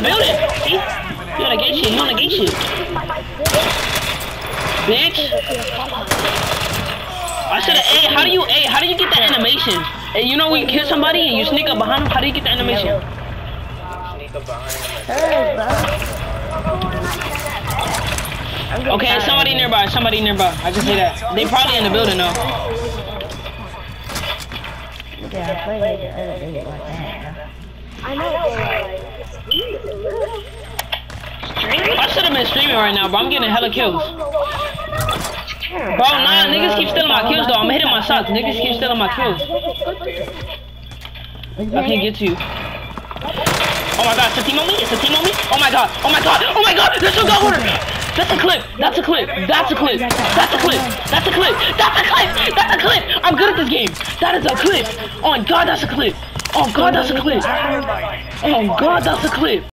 the building. See? You wanna get shit. You wanna get shit. Bitch. I should've. Hey, how do you get the animation? Hey, you know when you kill somebody and you sneak up behind them? How do you get the animation? Sneak up behind them. Hey, bro. Okay, somebody nearby. Somebody nearby. I just say that. They probably in the building though. Yeah, I play like the other day like that. I know. I should have been streaming right now, bro. I'm getting hella kills. Bro, nah, niggas keep stealing my kills though. I'm hitting my shots. Niggas keep stealing my kills. I can't get to you. Oh my god, it's a team on me? It's a team on me? Oh my god, oh my god, oh my god! Let's go, order! That's a clip! That's a clip! That's a clip! That's a clip! That's a clip! That's a clip! That's a clip! I'm good at this game! That is a clip! Oh god, that's a clip! Oh god, that's a clip! Oh god, that's a clip!